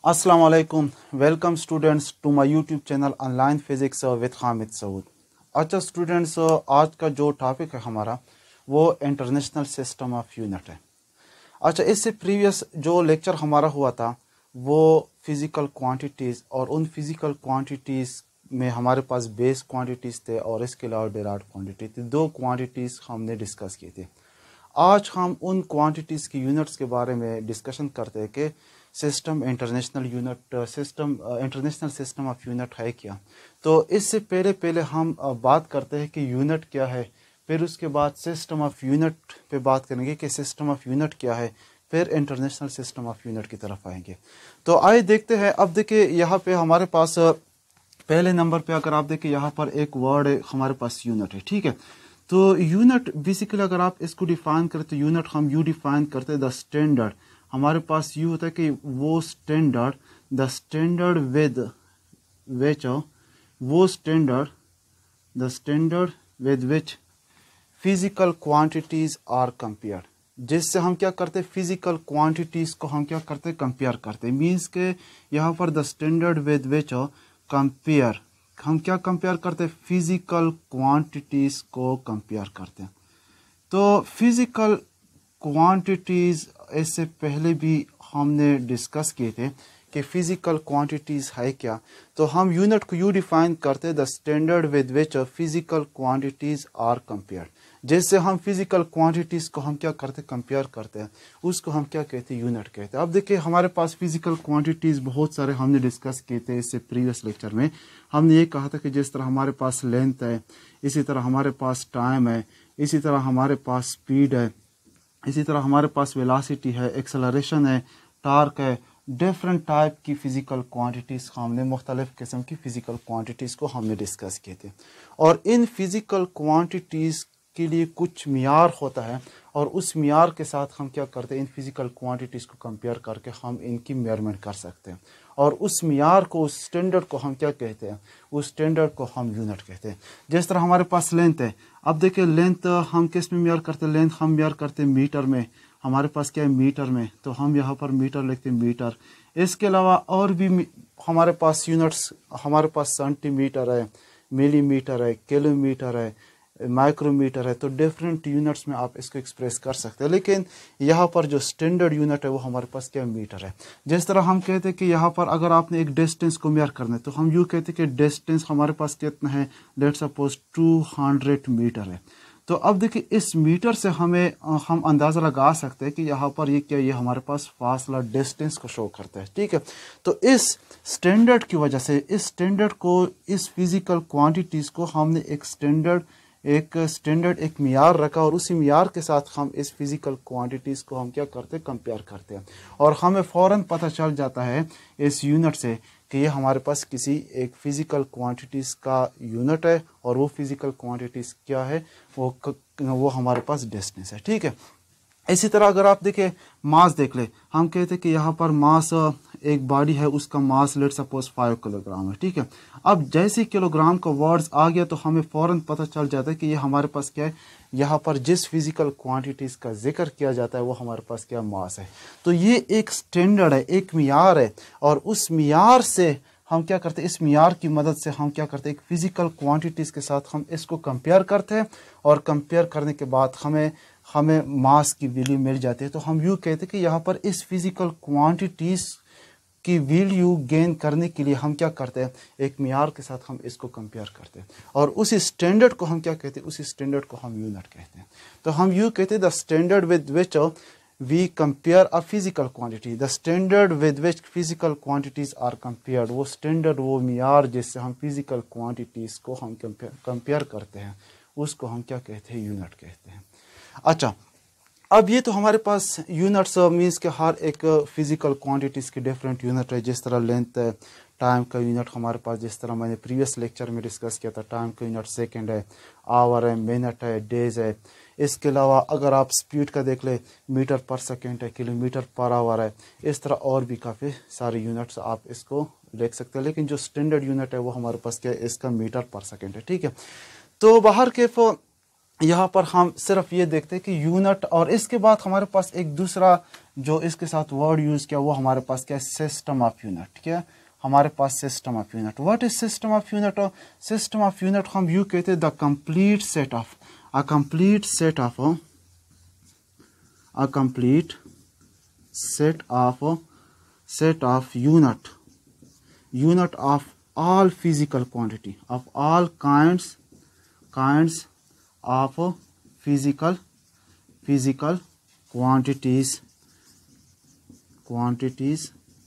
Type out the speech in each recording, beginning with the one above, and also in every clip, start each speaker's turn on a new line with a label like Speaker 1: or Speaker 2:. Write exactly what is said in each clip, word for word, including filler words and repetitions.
Speaker 1: अस्सलाम वालेकुम। Welcome students to my YouTube channel online physics with Hamid Saud. अच्छा स्टूडेंट्स, आज का जो टॉपिक है हमारा वो इंटरनेशनल सिस्टम ऑफ यूनिट है। अच्छा, इससे प्रीवियस जो लेक्चर हमारा हुआ था वो फिज़िकल क्वांटिटीज़, और उन फिज़िकल क्वांटिटीज़ में हमारे पास बेस क्वांटिटीज़ थे और इसके अलावा डेराइव्ड क्वांटिटी थी। दो क्वांटिटीज़ हमने डिस्कस की थी। आज हम उन क्वांटिटीज़ की यूनिट्स के बारे में डिस्कशन करते हैं कि system international unit system international system of unit है क्या। तो इससे पहले पहले हम uh, बात करते हैं कि यूनिट क्या है, फिर उसके बाद सिस्टम ऑफ यूनिट पे बात करेंगे कि सिस्टम ऑफ यूनिट क्या है, फिर इंटरनेशनल सिस्टम ऑफ यूनिट की तरफ आएंगे। तो आइए देखते हैं। अब देखिए यहाँ पे हमारे पास uh, पहले नंबर पे अगर आप देखिए यहाँ पर एक वर्ड है हमारे पास यूनिट है, ठीक है। तो यूनिट बेसिकली अगर आप इसको डिफाइन करें तो यूनिट हम यू डिफाइन करते हैं द स्टैंडर्ड। हमारे पास यू होता है कि वो standard, the standard with which वो standard the standard with which physical quantities are compared. जिससे हम क्या करते हैं, फिजिकल क्वांटिटीज को हम क्या करते हैं, कंपेयर करते हैं। मीन्स के यहाँ पर the standard with which compare, हम क्या कंपेयर करते हैं, फिजिकल क्वांटिटीज को कंपेयर करते हैं। तो फिजिकल क्वांटिटीज इससे पहले भी हमने डिस्कस किए थे कि फिजिकल क्वांटिटीज है क्या। तो हम यूनिट को यू डिफाइन करते हैं the standard with which physical quantities are compared. जैसे हम फिजिकल क्वांटिटीज को हम क्या करते हैं, कंपेयर करते हैं, उसको हम क्या कहते हैं, यूनिट कहते हैं। अब देखिए हमारे पास फिजिकल क्वांटिटीज बहुत सारे हमने डिस्कस किए थे इससे प्रीवियस लेक्चर में। हमने ये कहा था कि जिस तरह हमारे पास लेंथ है, इसी तरह हमारे पास टाइम है, इसी तरह हमारे पास स्पीड है, इसी तरह हमारे पास वेलोसिटी है, एक्सेलरेशन है, टार्क है। डिफरेंट टाइप की फिजिकल क्वांटिटीज हमने मुख्तलिफ किस्म की फिजिकल क्वांटिटीज को हमने डिस्कस किए थे। और इन फिजिकल क्वांटिटीज के लिए कुछ मियार होता है, और उस मियार के साथ हम क्या करते हैं, इन फिजिकल क्वांटिटीज को कंपेयर करके हम इनकी मेजरमेंट कर सकते हैं। और उस मियार को, उस स्टैंडर्ड को हम क्या कहते हैं, उस स्टैंडर्ड को हम यूनिट कहते हैं। जिस तरह हमारे पास लेंथ है, अब देखिए लेंथ हम किस में मेजर करते हैं, लेंथ हम मेजर करते हैं मीटर में। हमारे पास क्या है, मीटर में, तो हम यहाँ पर मीटर लिखते हैं, मीटर। इसके अलावा और भी हमारे पास यूनिट्स, हमारे पास सेंटीमीटर है, मिलीमीटर है, किलोमीटर है, माइक्रोमीटर है। तो डिफरेंट यूनिट्स में आप इसको एक्सप्रेस कर सकते हैं, लेकिन यहाँ पर जो स्टैंडर्ड यूनिट है वो हमारे पास क्या, मीटर है। जिस तरह हम कहते हैं कि यहाँ पर अगर आपने एक डिस्टेंस को मेजर करना है तो हम यूँ कहते हैं कि डिस्टेंस हमारे पास कितना है, let's suppose two hundred metre है। तो अब देखिए इस मीटर से हमें हम अंदाज़ा लगा सकते हैं कि यहाँ पर ये क्या, ये हमारे पास फासला, डिस्टेंस को शो करता है, ठीक है। तो इस स्टैंडर्ड की वजह से, इस स्टैंडर्ड को, इस फिजिकल क्वांटिटीज़ को हमने एक स्टैंडर्ड एक स्टैंडर्ड एक मियार रखा, और उसी मियार के साथ हम इस फिजिकल क्वांटिटीज़ को हम क्या करते हैं, कंपेयर करते हैं। और हमें फ़ौरन पता चल जाता है इस यूनिट से कि ये हमारे पास किसी एक फिजिकल क्वांटिटीज़ का यूनिट है, और वो फिजिकल क्वांटिटीज़ क्या है, वो वो हमारे पास डिस्टेंस है, ठीक है। इसी तरह अगर आप देखें, मास देख ले, हम कहते हैं कि यहाँ पर मास, एक बॉडी है उसका mass let suppose five kilogram है, ठीक है। अब जैसे किलोग्राम का वर्ड्स आ गया तो हमें फ़ौरन पता चल जाता है कि ये हमारे पास क्या है, यहाँ पर जिस फिजिकल क्वांटिटीज़ का जिक्र किया जाता है वो हमारे पास क्या, मास है। तो ये एक स्टैंडर्ड है, एक मियार है, और उस मियार से हम क्या करते हैं, इस मियार की मदद से हम क्या करते हैं, एक फिजिकल क्वांटिटीज़ के साथ हम इसको कंपेयर करते हैं, और कंपेयर करने के बाद हमें हमें मास की वैल्यू मिल जाती है। तो हम यूँ कहते हैं कि यहाँ पर इस फिजिकल क्वांटिटीज़ की वैल्यू गेन करने के लिए हम क्या करते हैं, एक मियार के साथ हम इसको कंपेयर करते हैं, और उसी स्टैंडर्ड को हम क्या कहते हैं, उसी स्टैंडर्ड को हम यूनिट कहते हैं। तो हम यूँ कहते हैं the standard with which we compare a physical quantity, the standard with which physical quantities are compared. वो स्टैंडर्ड, वो मियार जिससे हम फिजिकल क्वांटिटीज़ को हम कंपेयर करते हैं, उसको हम क्या कहते हैं, यूनिट कहते हैं। अच्छा, अब ये तो हमारे पास यूनिट्स मीन्स के हर एक फिजिकल क्वांटिटीज़ की डिफरेंट यूनिट है। जिस तरह लेंथ है, टाइम का यूनिट हमारे पास, जिस तरह मैंने प्रीवियस लेक्चर में डिस्कस किया था, टाइम का यूनिट सेकंड है, आवर है, मिनट है, डेज है। इसके अलावा अगर आप स्पीड का देख ले, मीटर पर सेकंड है, किलोमीटर पर आवर है। इस तरह और भी काफ़ी सारे यूनिट्स आप इसको देख सकते हैं, लेकिन जो स्टैंडर्ड यूनिट है वो हमारे पास क्या है, इसका मीटर पर सेकेंड है, ठीक है। तो बाहर के यहाँ पर हम सिर्फ ये देखते हैं कि यूनिट, और इसके बाद हमारे पास एक दूसरा जो इसके साथ वर्ड यूज़ किया वो हमारे पास क्या है, सिस्टम ऑफ यूनिट। क्या हमारे पास system of unit, what is system of unit? System of unit हम यूँ कहते हैं the complete set of a complete set of a complete set of set of unit unit of all physical quantity of all kinds kinds of physical physical quantities quantities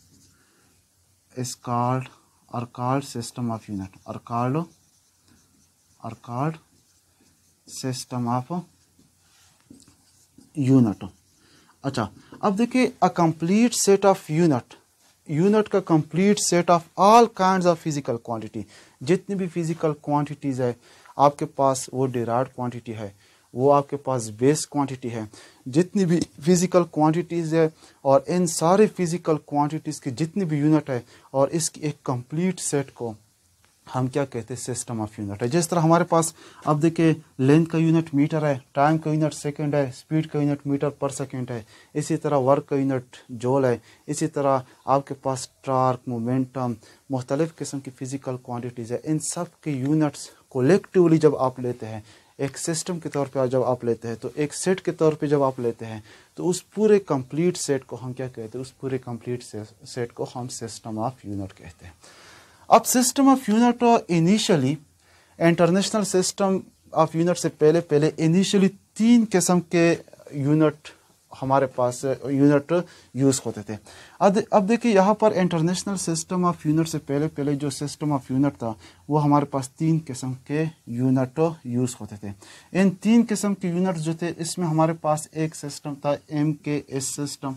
Speaker 1: is called are called system of unit are called are called system of unit। अच्छा, अब देखिए a complete set of unit, unit का complete set of all kinds of physical quantity, जितनी भी physical quantities है आपके पास, वो derived quantity है, वो आपके पास बेस क्वांटिटी है, जितनी भी फिजिकल क्वांटिटीज़ है और इन सारे फिजिकल क्वांटिटीज़ की जितनी भी यूनिट है और इसकी एक कंप्लीट सेट को हम क्या कहते हैं, सिस्टम ऑफ यूनिट है। जिस तरह हमारे पास अब देखिए लेंथ का यूनिट मीटर है, टाइम का यूनिट सेकंड है, स्पीड का यूनिट मीटर पर सेकंड है, इसी तरह वर्क का यूनिट जूल है, इसी तरह आपके पास टार्क, मोमेंटम, मुख्तलिफ किस्म की फ़िज़िकल क्वांटिटीज़ है। इन सब के यूनिट्स कोलेक्टिवली जब आप लेते हैं, एक सिस्टम के तौर पर जब आप लेते हैं, तो एक सेट के तौर पर जब आप लेते हैं, तो उस पूरे कंप्लीट सेट को हम क्या कहते हैं, उस पूरे कंप्लीट सेट को हम सिस्टम ऑफ यूनिट कहते हैं। अब system of unit initially international system of unit से पहले पहले इनिशियली तीन किस्म के यूनिट हमारे पास यूनिट यूज़ होते थे। अब अब देखिए यहाँ पर इंटरनेशनल सिस्टम ऑफ यूनिट से पहले पहले जो सिस्टम ऑफ यूनिट था वो हमारे पास तीन किस्म के यूनिट यूज़ होते थे। इन तीन किस्म के यूनिट जो थे, इसमें हमारे पास एक सिस्टम था एम के एस सिस्टम,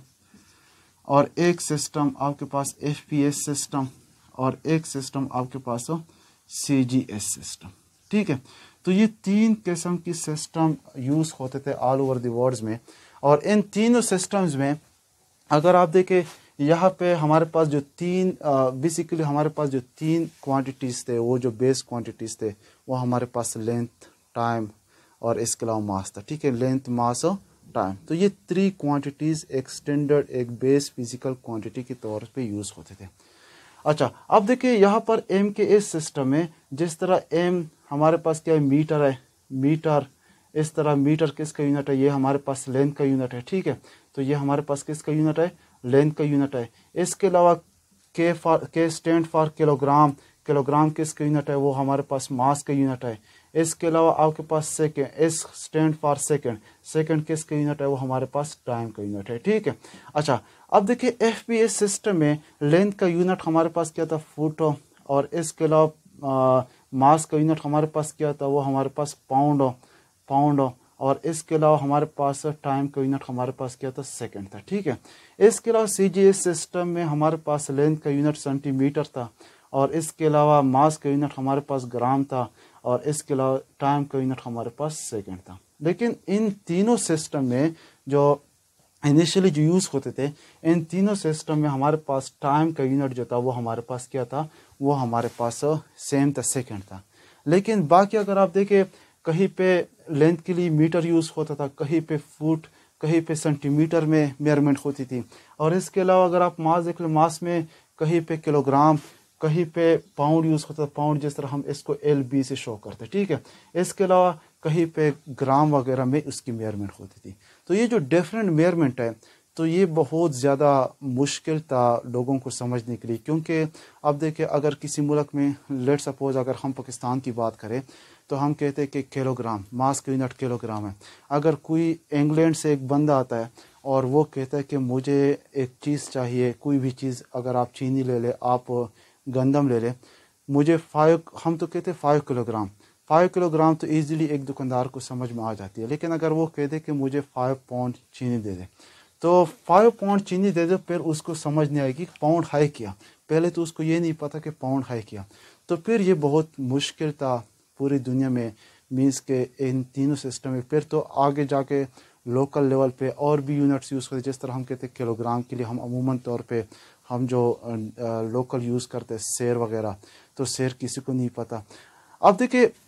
Speaker 1: और एक सिस्टम आपके पास एफ पी एस सिस्टम, और एक सिस्टम आपके पास हो सी जी एस सिस्टम। ठीक है, तो ये तीन किस्म की सिस्टम यूज़ होते थे ऑल ओवर द वर्ल्ड में। और इन तीनों सिस्टम्स में अगर आप देखें यहाँ पे हमारे पास जो तीन बेसिकली uh, हमारे पास जो तीन क्वांटिटीज़ थे, वो जो बेस क्वांटिटीज़ थे, वो हमारे पास लेंथ, टाइम और इसके अलावा मास था। ठीक है, लेंथ, मास और टाइम। तो ये थ्री क्वांटिटीज़ एक स्टैंडर्ड, एक बेस फिजिकल क्वांटिटी के तौर पे यूज़ होते थे। अच्छा, अब देखिए यहाँ पर एम के इस सिस्टम में जिस तरह एम हमारे पास क्या है, मीटर है, मीटर, इस तरह मीटर किसका यूनिट है, ये हमारे पास लेंथ का यूनिट है। ठीक है, तो ये हमारे पास किसका यूनिट है, लेंथ का यूनिट है। इसके अलावा K for K stand for kilogram, kilogram किसका यूनिट है, वो हमारे पास मास का यूनिट है। इसके अलावा आपके पास second, S stand for second, second किसका यूनिट है, वो हमारे पास टाइम का यूनिट है। ठीक है, अच्छा अब देखिए एफ पी एस सिस्टम में लेंथ का यूनिट हमारे पास क्या था, फुट, और इसके अलावा मास का यूनिट हमारे पास क्या था, वो हमारे पास पाउंड पाउंड और इसके अलावा हमारे पास टाइम का यूनिट हमारे पास क्या था, सेकंड था। ठीक है, इसके अलावा सी जी एस सिस्टम में हमारे पास लेंथ का यूनिट सेंटीमीटर था, और इसके अलावा मास का यूनिट हमारे पास ग्राम था, और इसके अलावा टाइम का यूनिट हमारे पास सेकंड था। लेकिन इन तीनों सिस्टम में जो इनिशियली जो यूज़ होते थे, इन तीनों सिस्टम में हमारे पास टाइम का यूनिट जो था वो हमारे पास क्या था, वो हमारे पास सेम था, सेकंड था। लेकिन बाकी अगर आप देखें, कहीं पे लेंथ के लिए मीटर यूज़ होता था, कहीं पे फुट, कहीं पे सेंटीमीटर में मेजरमेंट होती थी, और इसके अलावा अगर आप मास देख लो, मास में कहीं पे किलोग्राम, कहीं पे पाउंड यूज़ होता था, पाउंड जिस तरह हम इसको एल बी से शो करते। ठीक है, इसके अलावा कहीं पे ग्राम वगैरह में उसकी मेजरमेंट होती थी। तो ये जो डिफरेंट मेजरमेंट है, तो ये बहुत ज़्यादा मुश्किल था लोगों को समझने के लिए, क्योंकि अब देखिए अगर किसी मुल्क में, लेट सपोज अगर हम पाकिस्तान की बात करें, तो हम कहते हैं कि किलोग्राम, मास का यूनिट किलोग्राम है। अगर कोई इंग्लैंड से एक बंदा आता है और वो कहता है कि मुझे एक चीज़ चाहिए, कोई भी चीज़, अगर आप चीनी ले ले, आप गंदम ले ले, मुझे फाइव, हम तो कहते हैं फाइव किलोग्राम, फाइव किलोग्राम तो ईजिली एक दुकानदार को समझ में आ जाती है। लेकिन अगर वो कह दे कि मुझे फाइव पाउंड चीनी दे दे, तो फाइव पाउंड चीनी दे दे, फिर उसको समझ नहीं आएगी पाउंड हाई किया, पहले तो उसको ये नहीं पता कि पाउंड हाई किया। तो फिर ये बहुत मुश्किल था पूरी दुनिया में, मीन्स के इन तीनों सिस्टम में। फिर तो आगे जाके लोकल लेवल पे और भी यूनिट्स यूज़ होते, जिस तरह हम कहते हैं किलोग्राम के लिए हम अमूमन तौर पे हम जो लोकल यूज़ करते हैं सेर वगैरह, तो सेर किसी को नहीं पता। अब देखिए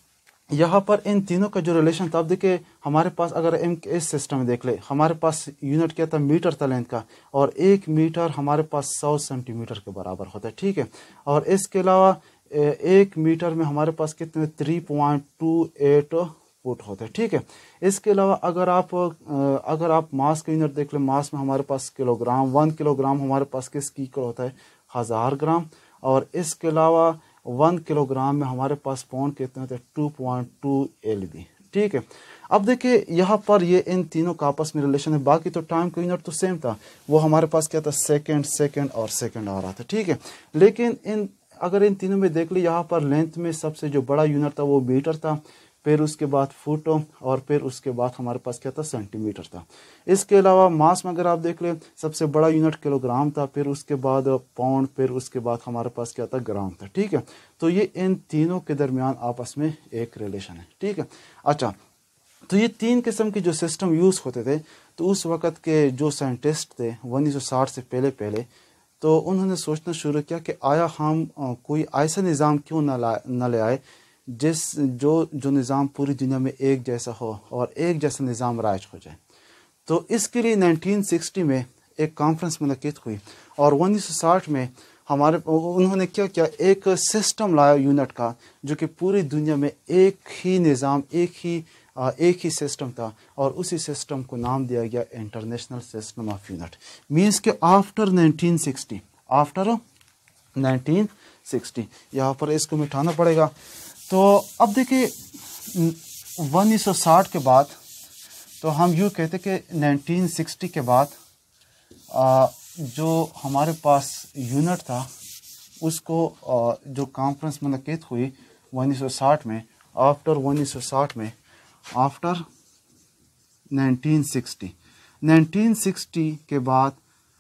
Speaker 1: यहाँ पर इन तीनों का जो रिलेशन था, अब देखिए हमारे पास अगर एम इस सिस्टम में देख ले, हमारे पास यूनिट क्या था, मीटर था लेंथ का, और एक मीटर हमारे पास सौ सेंटीमीटर के बराबर होता है, ठीक है। और इसके अलावा एक मीटर में हमारे पास कितने three point two eight foot होते हैं, ठीक है। इसके अलावा अगर आप अगर आप मास का यूनिट देख ले, मास में हमारे पास किलोग्राम, वन किलोग्राम हमारे पास किसकी इक्वल होता है, हज़ार ग्राम। और इसके अलावा वन किलोग्राम में हमारे पास पाउंड कितने होते हैं, two point two L B, ठीक है। अब देखिए यहाँ पर ये इन तीनों का आपस में रिलेशन है। बाकी तो टाइम का यूनिट तो सेम था, वो हमारे पास क्या था, सेकंड सेकंड और सेकंड आ रहा था, ठीक है। लेकिन इन अगर इन तीनों में देख ली, यहाँ पर लेंथ में सबसे जो बड़ा यूनिट था वो मीटर था, फिर उसके बाद फुट, और फिर उसके बाद हमारे पास क्या था, सेंटीमीटर था। इसके अलावा मास में अगर आप देख लें, सबसे बड़ा यूनिट किलोग्राम था, फिर उसके बाद पाउंड, फिर उसके बाद हमारे पास क्या था, ग्राम था, ठीक है। तो ये इन तीनों के दरमियान आपस में एक रिलेशन है, ठीक है। अच्छा, तो ये तीन किस्म के जो सिस्टम यूज़ होते थे, तो उस वक़्त के जो साइंटिस्ट थे उन्नीस सौ साठ से पहले पहले तो उन्होंने सोचना शुरू किया कि आया हम आ, कोई ऐसा निज़ाम क्यों न ला न ले आए जिस जो जो निज़ाम पूरी दुनिया में एक जैसा हो और एक जैसा निज़ाम राज हो जाए। तो इसके लिए नाइनटीन सिक्सटी में एक कॉन्फ्रेंस मुनक़िद हुई, और उन्नीस सौ साठ में हमारे उन्होंने क्या किया, एक सिस्टम लाया यूनिट का, जो कि पूरी दुनिया में एक ही निज़ाम, एक ही एक ही सिस्टम था, और उसी सिस्टम को नाम दिया गया international system of unit. Means के after nineteen sixty, after nineteen sixty, यहाँ पर इसको मिटाना पड़ेगा। तो अब देखिए उन्नीस सौ साठ के बाद, तो हम यूँ कहते कि नाइनटीन सिक्सटी के बाद आ, जो हमारे पास यूनिट था उसको आ, जो कॉन्फ्रेंस मुनक़िद हुई उन्नीस सौ साठ में, आफ्टर उन्नीस सौ साठ में, after nineteen sixty, nineteen sixty के बाद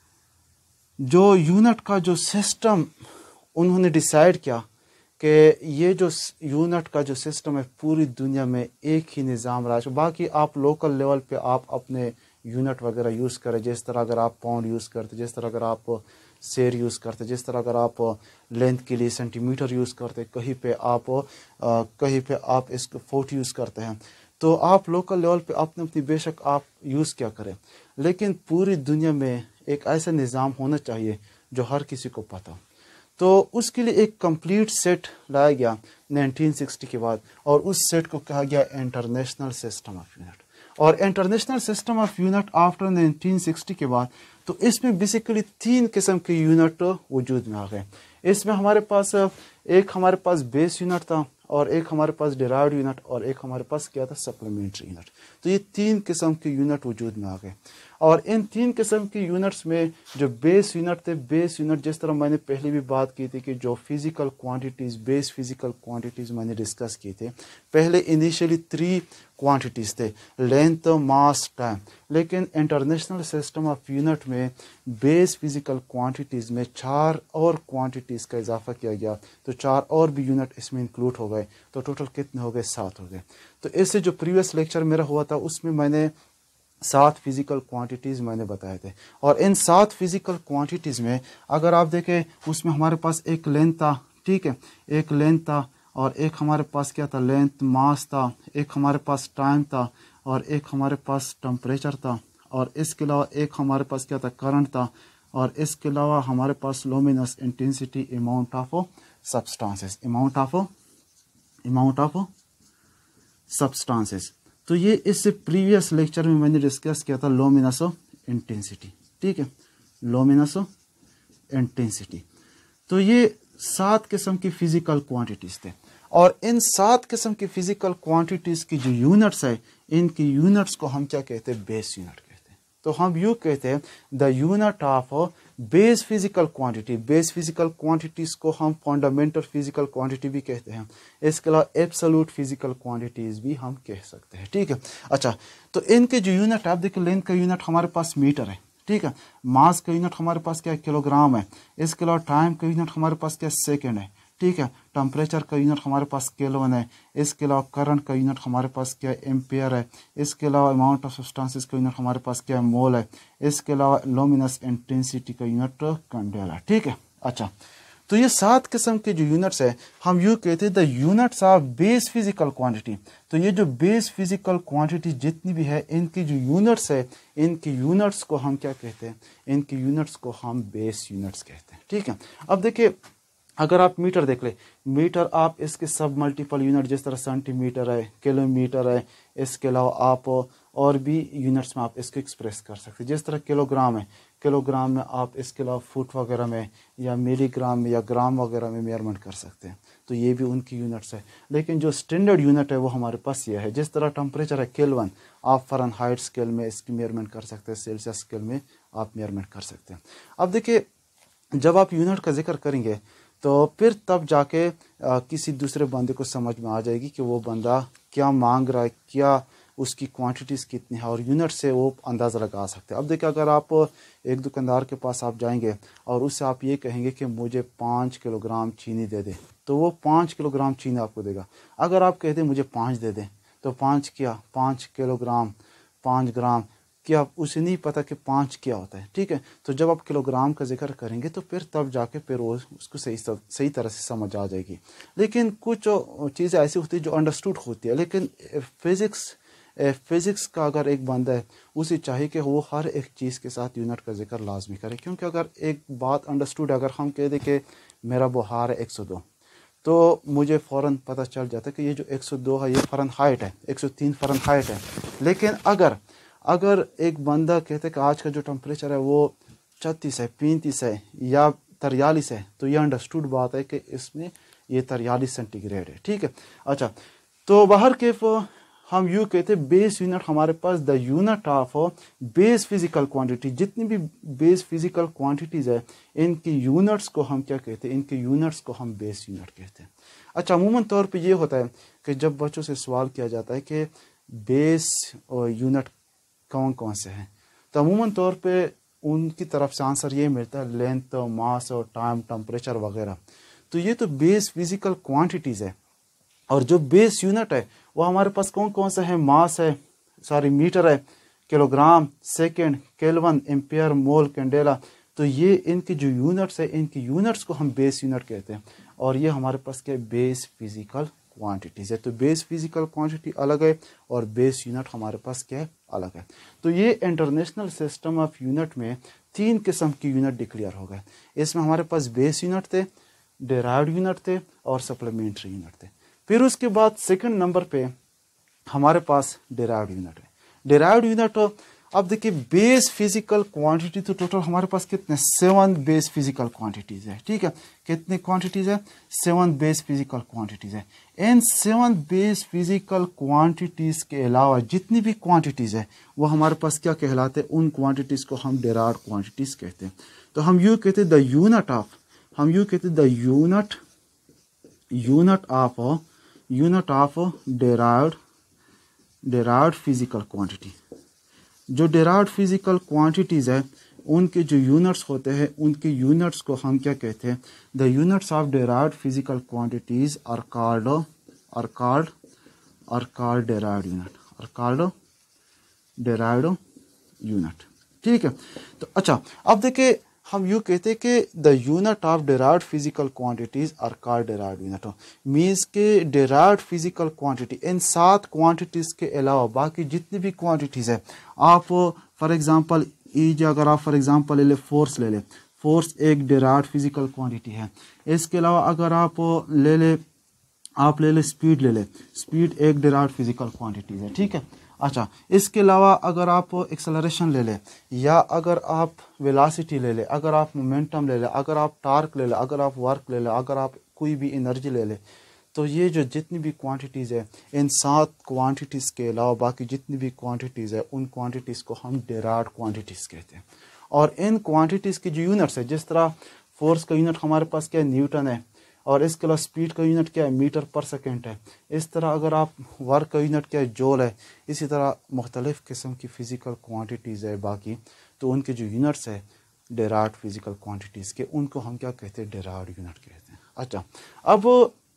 Speaker 1: जो यूनिट का जो सिस्टम उन्होंने डिसाइड किया कि ये जो यूनिट का जो सिस्टम है पूरी दुनिया में एक ही निज़ाम राज। बाकी आप लोकल लेवल पे आप अपने यूनिट वगैरह यूज़ करें, जिस तरह अगर आप पाउंड यूज़ करते, जिस तरह अगर आप शेर यूज़ करते, जिस तरह अगर आप लेंथ के लिए सेंटीमीटर यूज़ करते, कहीं पे आप आ, कहीं पे आप इसको फुट यूज़ करते हैं, तो आप लोकल लेवल पे अपने अपनी बेशक आप यूज़ क्या करें, लेकिन पूरी दुनिया में एक ऐसा निज़ाम होना चाहिए जो हर किसी को पता। तो उसके लिए एक कंप्लीट सेट लाया गया नाइनटीन सिक्सटी के बाद, और उस सेट को कहा गया इंटरनेशनल सिस्टम ऑफ यूनिट। और international system of unit after nineteen sixty के बाद, तो इसमें बेसिकली तीन किस्म के यूनिट वजूद में आ गए। इसमें हमारे पास एक हमारे पास बेस यूनिट था, और एक हमारे पास डिराइव्ड यूनिट, और एक हमारे पास क्या था, सप्लीमेंट्री यूनिट। तो ये तीन किस्म के यूनिट वजूद में आ गए। और इन तीन किस्म के यूनिट्स में जो बेस यूनिट थे, बेस यूनिट जिस तरह मैंने पहले भी बात की थी कि जो physical quantities, base physical quantities मैंने डिस्कस की थे, पहले इनिशियली थ्री क्वांटिटीज़ थे, लेंथ, मास, टाइम। लेकिन इंटरनेशनल सिस्टम ऑफ यूनिट में बेस फिजिकल क्वांटिटीज़ में चार और क्वांटिटीज़ का इजाफा किया गया, तो चार और भी यूनिट इसमें इंक्लूड हो गए, तो टोटल कितने हो गए, सात हो गए। तो इससे जो प्रीवियस लेक्चर मेरा हुआ था उसमें मैंने सात फिजिकल क्वांटिटीज़ मैंने बताए थे। और इन सात फिजिकल क्वांटिटीज़ में अगर आप देखें, उसमें हमारे पास एक लेंथ था, ठीक है, एक लेंथ था, और एक हमारे पास क्या था, लेंथ, मास था, एक हमारे पास टाइम था, और एक हमारे पास टेम्परेचर था, और इसके अलावा एक हमारे पास क्या था, करंट था, और इसके अलावा हमारे पास luminous intensity, amount of substances, amount of amount of substances. तो ये इससे प्रीवियस लेक्चर में मैंने डिस्कस किया था लुमिनस इंटेंसिटी, ठीक है, लुमिनस इंटेंसिटी। तो ये सात किस्म की फिजिकल क्वांटिटीज़ थे, और इन सात किस्म की फिजिकल क्वांटिटीज़ की जो यूनिट्स है, इनकी यूनिट्स को हम क्या कहते हैं, बेस यूनिट कहते हैं। तो हम यूँ कहते हैं the unit of base physical quantity. Base physical quantities को हम फंडामेंटल फिजिकल क्वांटिटी भी कहते हैं, इसके अलावा एब्सोल्यूट फिजिकल क्वांटिटीज़ भी हम कह सकते हैं, ठीक है। अच्छा, तो इनके जो यूनिट आप देखिए, लेंथ का यूनिट हमारे पास मीटर है, ठीक है, मास का यूनिट हमारे पास क्या है, किलोग्राम है, इसके अलावा टाइम का यूनिट हमारे पास क्या है, सेकेंड है, ठीक है, टेम्परेचर का यूनिट हमारे पास केल्विन है, इसके अलावा करंट का यूनिट हमारे पास क्या है, एम्पियर है, इसके अलावा अमाउंट ऑफ सब्सटेंसेस का यूनिट हमारे पास क्या है, मोल है, इसके अलावा लुमिनस इंटेंसिटी का यूनिट कैंडल है, ठीक है। अच्छा, तो ये सात किस्म के जो यूनिट्स है हम यूँ कहते हैं the units of base physical quantity. तो ये जो बेस फिजिकल क्वांटिटी जितनी भी है इनकी जो यूनिट्स है इनकी यूनिट्स को हम क्या कहते हैं, इनकी यूनिट्स को हम बेस यूनिट्स कहते हैं। ठीक है, अब देखिए अगर आप मीटर देख ले, मीटर आप इसके सब मल्टीपल यूनिट जिस तरह सेंटीमीटर है, किलोमीटर है, इसके अलावा आप और भी यूनिट्स में आप इसको एक्सप्रेस कर सकते हैं। जिस तरह किलोग्राम है, किलोग्राम में आप इसके अलावा फुट वगैरह में या मिलीग्राम में या ग्राम वगैरह में मेजरमेंट कर सकते हैं, तो ये भी उनकी यूनिट्स है। लेकिन जो स्टैंडर्ड यूनिट है वो हमारे पास ये है। जिस तरह टेम्परेचर है केल्विन, आप फ़ारेनहाइट स्केल में इसकी मेजरमेंट कर सकते हैं, सेल्सियस स्केल में आप मेजरमेंट कर सकते हैं। अब देखिए जब आप यूनिट का जिक्र करेंगे तो फिर तब जाके आ, किसी दूसरे बंदे को समझ में आ जाएगी कि वो बंदा क्या मांग रहा है, क्या उसकी क्वांटिटीज़ कितनी है, और यूनिट से वो अंदाज़ा लगा सकते हैं। अब देखिए अगर आप एक दुकानदार के पास आप जाएंगे और उससे आप ये कहेंगे कि मुझे पाँच किलोग्राम चीनी दे दे, तो वो पाँच किलोग्राम चीनी आपको देगा। अगर आप कहते मुझे पाँच दे दें, तो पाँच क्या, पाँच किलोग्राम, पाँच ग्राम, क्या उसे नहीं पता कि पाँच क्या होता है। ठीक है, तो जब आप किलोग्राम का जिक्र करेंगे तो फिर तब जाके फिर वो उसको सही सही तरह से समझ आ जाएगी। लेकिन कुछ चीज़ें ऐसी होती है जो अंडरस्टूड होती है, लेकिन फिज़िक्स फिज़िक्स का अगर एक बंदा है उसे चाहिए कि वो हर एक चीज़ के साथ यूनिट का जिक्र लाजमी करे, क्योंकि अगर एक बात अंडरस्टूड, अगर हम कह दें कि मेरा बुखार है एक सौ दो, तो मुझे फ़ौरन पता चल जाता है कि ये जो एक सौ दो है ये फ़ारेनहाइट है, एक सौ तीन फ़ारेनहाइट है। लेकिन अगर अगर एक बंदा कहते हैं कि आज का जो टेम्परेचर है वो छत्तीस है, पैंतीस है या तिरयालीस है, तो ये अंडरस्टूड बात है कि इसमें ये तिरयालीस सेंटीग्रेड है। ठीक है, अच्छा, तो बाहर के हम यूँ कहते हैं बेस यूनिट हमारे पास the unit of base physical quantity. जितनी भी बेस फिजिकल क्वांटिटीज़ है इनकी यूनिट्स को हम क्या कहते हैं, इनके यूनिट्स को हम बेस यूनिट कहते हैं। अच्छा, अमूमन तौर पे ये होता है कि जब बच्चों से सवाल किया जाता है कि बेस और यूनिट कौन कौन से हैं, तो अमूमन तौर पे उनकी तरफ से आंसर ये मिलता है लेंथ, मास और टाइम, टेम्परेचर वगैरह। तो ये तो बेस फिजिकल क्वांटिटीज़ है। और जो बेस यूनिट है वो हमारे पास कौन कौन सा है, मास है, सॉरी मीटर है, kilogram, second, kelvin, ampere, mole, candela. तो ये इनकी जो यूनिट्स है इनकी यूनिट्स को हम बेस यूनिट कहते हैं। और ये हमारे पास क्या है, बेस फिजिकल क्वांटिटीज़ है। तो बेस फिजिकल क्वांटिटी अलग है और बेस यूनिट हमारे पास क्या है, अलग है। तो ये इंटरनेशनल सिस्टम ऑफ यूनिट में तीन किस्म की यूनिट डिक्लेयर हो गए। इसमें हमारे पास बेस यूनिट थे, डेराइव्ड यूनिट थे और सप्लीमेंट्री यूनिट थे। फिर उसके बाद सेकंड नंबर पे हमारे पास डेराइव्ड यूनिट है। डेराइव्ड यूनिट, अब देखिए बेस फिजिकल क्वांटिटी तो टोटल हमारे पास कितने, सेवन बेस फिजिकल क्वांटिटीज है। ठीक है, कितने क्वांटिटीज है, सेवन बेस फिजिकल क्वांटिटीज है। इन सेवन बेस फिजिकल क्वांटिटीज के अलावा जितनी भी क्वांटिटीज है वो हमारे पास क्या कहलाते हैं, उन क्वांटिटीज को हम डेराइव्ड क्वांटिटीज कहते हैं। तो हम यूँ कहते हैं द यूनिट ऑफ, हम यूँ कहते हैं the unit unit of unit of derived derived physical quantity. जो डेराइव्ड फिजिकल क्वांटिटीज़ है उनके जो यूनिट्स होते हैं उनके यूनिट्स को हम क्या कहते हैं, the units of derived physical quantities are called are called are called derived unit are called derived unit. ठीक है, तो अच्छा अब देखिए हम यूँ कहते हैं कि the unit of derived physical quantities are called derived unit. Means के डेराइव्ड फिजिकल क्वांटिटी, इन सात क्वांटिटीज़ के अलावा बाकी जितनी भी क्वांटिटीज़ है, आप फॉर एग्जांपल ईज अगर आप फॉर एग्जांपल ले ले फोर्स ले ले, फोर्स एक डेराइव्ड फिजिकल क्वांटिटी है। इसके अलावा अगर आप ले ले आप ले ले स्पीड ले ले, स्पीड एक डेराइव्ड फिजिकल क्वांटिटी है। ठीक है, अच्छा इसके अलावा अगर आप एक्सेलरेशन ले ले या अगर आप वेलोसिटी ले ले, अगर आप मोमेंटम ले ले, अगर आप टार्क ले ले, अगर आप वर्क ले ले, अगर आप कोई भी एनर्जी ले ले, तो ये जो जितनी भी क्वांटिटीज़ है इन सात क्वांटिटीज़ के अलावा बाकी जितनी भी क्वांटिटीज़ है उन क्वांटिटीज़ को हम डेराइव्ड क्वांटिटीज़ कहते हैं। और इन क्वांटिटीज़ की जो यूनिट्स है, जिस तरह फोर्स का यूनिट हमारे पास क्या है, न्यूटन है, और इसके अलावा स्पीड का यूनिट क्या है, मीटर पर सेकेंड है। इस तरह अगर आप वर्क का यूनिट क्या है, जूल है। इसी तरह मुख्तलिफ़ किस्म की फ़िज़िकल क्वांटिटीज़ है बाकी, तो उनके जो यूनिट्स है डेराइव्ड फ़िज़िकल क्वांटिटीज़ के, उनको हम क्या कहते हैं, डेराइव्ड यूनिट कहते हैं। अच्छा अब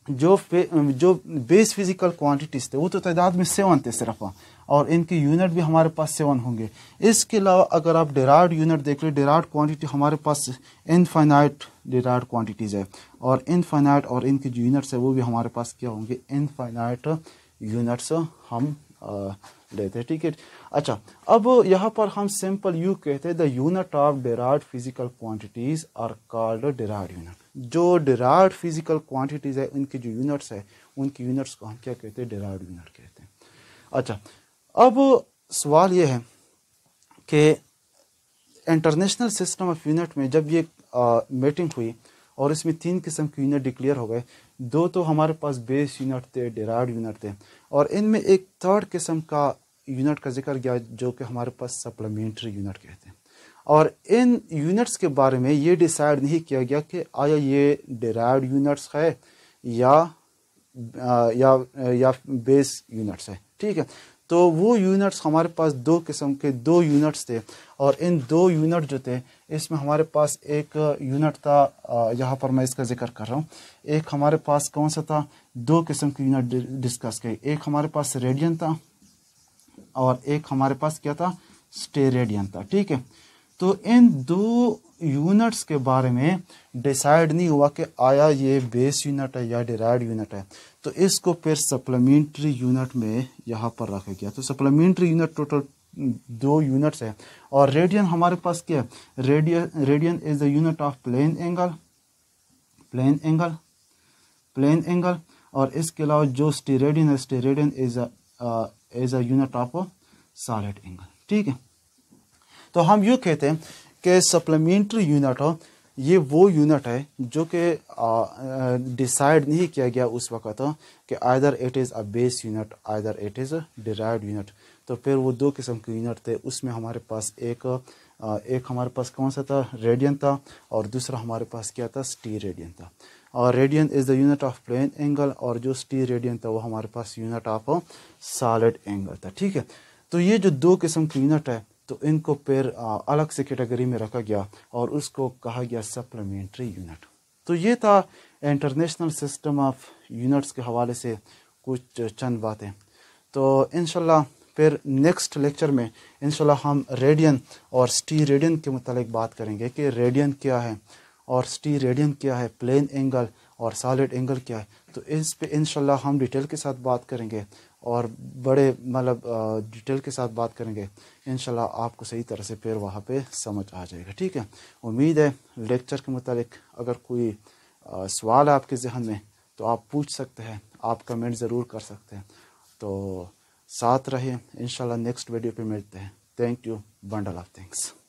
Speaker 1: जो जो बेस फिजिकल क्वांटिटीज थे वो तो तादाद में सेवन थे सिर्फ, और इनके यूनिट भी हमारे पास सेवन होंगे। इसके अलावा अगर आप डिराइव्ड यूनिट देख ले, डिराइव्ड क्वांटिटी हमारे पास इनफाइनाइट डिराइव्ड क्वांटिटीज है, और इनफाइनाइट और इनके जो यूनिट्स है वो भी हमारे पास क्या होंगे, इनफाइनाइट यूनिट्स हम लेते हैं। ठीक है, अच्छा अब यहाँ पर हम सिंपल यू कहते हैं the unit of derived physical quantities are called derived unit. जो डिराइव्ड फिजिकल क्वांटिटीज है उनके जो यूनिट्स है उनकी यूनिट्स को हम क्या कहते हैं, डिराइव्ड यूनिट कहते हैं। अच्छा अब सवाल ये है कि इंटरनेशनल सिस्टम ऑफ यूनिट में जब ये मीटिंग हुई और इसमें तीन किस्म के यूनिट डिक्लेयर हो गए, दो तो हमारे पास बेस यूनिट थे, डिराइव्ड यूनिट थे, और इनमें एक थर्ड किस्म का यूनिट का जिक्र किया जो कि हमारे पास सप्लीमेंट्री यूनिट कहते हैं। और इन यूनिट्स के बारे में ये डिसाइड नहीं किया गया कि आया ये डिराइव्ड यूनिट्स है या या या बेस यूनिट्स है। ठीक है, तो वो यूनिट्स हमारे पास दो किस्म के दो यूनिट्स थे, और इन दो यूनिट जो थे इसमें हमारे पास एक यूनिट था, यहाँ पर मैं इसका जिक्र कर रहा हूँ, एक हमारे पास कौन सा था, दो किस्म के यूनिट डिस्कस किए, एक हमारे पास रेडियन था और एक हमारे पास क्या था, स्टेरेडियन था। ठीक है, तो इन दो यूनिट्स के बारे में डिसाइड नहीं हुआ कि आया ये बेस यूनिट है या डिराइव्ड यूनिट है, तो इसको फिर सप्लीमेंट्री यूनिट में यहाँ पर रखा गया। तो सप्लीमेंट्री यूनिट टोटल दो यूनिट्स है, और रेडियन हमारे पास क्या है, radian radian is the unit of plane angle, plane angle plane angle और इसके अलावा जो स्टेरेडियन है, steradian is is a unit of solid angle. ठीक है, तो हम यूँ कहते हैं कि सप्लीमेंट्री यूनिट हो ये वो यूनिट है जो कि डिसाइड नहीं किया गया उस वक़्त कि either it is a base unit either it is a derived unit. तो फिर वो दो किस्म के यूनिट थे, उसमें हमारे पास एक आ, एक हमारे पास कौन सा था, रेडियन था, और दूसरा हमारे पास क्या था, स्टेरेडियन था। और radian is the unit of plane angle, और जो स्टेरेडियन था वो हमारे पास यूनिट ऑफ सॉलिड एंगल था। ठीक है, तो ये जो दो किस्म के यूनिट है तो इनको फिर अलग से कैटेगरी में रखा गया और उसको कहा गया सप्लीमेंट्री यूनिट। तो ये था इंटरनेशनल सिस्टम ऑफ यूनिट्स के हवाले से कुछ चंद बातें। तो इंशाल्लाह फिर नेक्स्ट लेक्चर में इंशाल्लाह हम रेडियन और स्टेरेडियन के मुतालिक बात करेंगे कि रेडियन क्या है और स्टेरेडियन क्या है, प्लेन एंगल और सॉलिड एंगल क्या है। तो इस पे इंशाल्लाह हम डिटेल के साथ बात करेंगे और बड़े मतलब डिटेल के साथ बात करेंगे। इंशाल्लाह आपको सही तरह से फिर वहाँ पे समझ आ जाएगा। ठीक है, उम्मीद है लेक्चर के मुतालिक अगर कोई आ, सवाल है आपके जहन में तो आप पूछ सकते हैं, आप कमेंट ज़रूर कर सकते हैं। तो साथ रहिए, इंशाल्लाह नेक्स्ट वीडियो पे मिलते हैं। Thank you, bundle of thanks.